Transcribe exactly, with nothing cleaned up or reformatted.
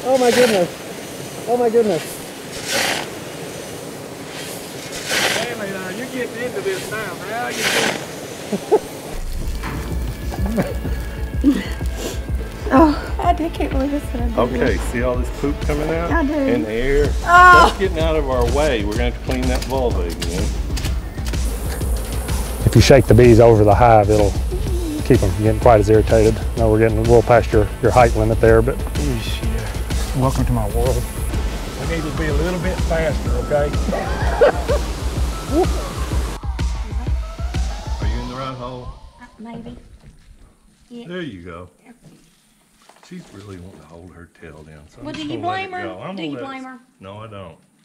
Oh my goodness. Oh my goodness. Stanley, now you're getting into this now. Now you Oh, I did can't believe this. Okay, see all this poop coming out? I do. In the air? Oh. That's getting out of our way. We're going to have to clean that vulva again. If you shake the bees over the hive, it'll keep them from getting quite as irritated. No, we're getting a little past your, your height limit there, but yeah. Welcome to my world. We need to be a little bit faster, okay? Are you in the right hole? Uh, maybe. Yeah. There you go. She's really wanting to hold her tail down. So Well, I'm do just you gonna let blame it her? go. I'm Do gonna you let blame it- her? No, I don't.